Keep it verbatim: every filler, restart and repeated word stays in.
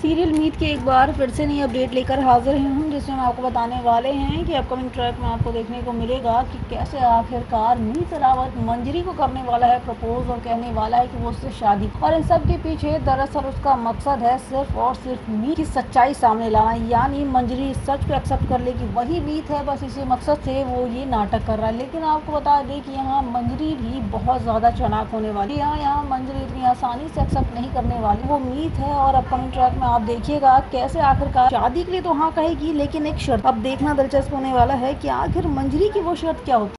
Serial मीत के एक बार फिर से नई अपडेट लेकर हाजिर हूँ, जिसमें हम आपको बताने वाले हैं कि अपकमिंग ट्रैक में आपको देखने को मिलेगा कि कैसे आखिरकार मीत रावत मंजरी को करने वाला है प्रपोज और कहने वाला है कि वो उससे शादी। और इन सब के पीछे दरअसल उसका मकसद है सिर्फ और सिर्फ मीत की सच्चाई सामने लाना, यानी मंजरी सच को एक्सेप्ट कर ले कि वही मीत है। बस इसी मकसद से वो ये नाटक कर रहा है। लेकिन आपको बता दें कि यहाँ मंजरी भी बहुत ज़्यादा चालाक होने वाली है। यहाँ मंजरी इतनी आसानी से एक्सेप्ट नहीं करने वाली, वो मीत है। और अपकमिंग ट्रैक में आप देखिएगा कैसे आखिरकार शादी के लिए तो हाँ कहेगी, लेकिन एक शर्त। अब देखना दिलचस्प होने वाला है कि आखिर मंजरी की वो शर्त क्या होती है।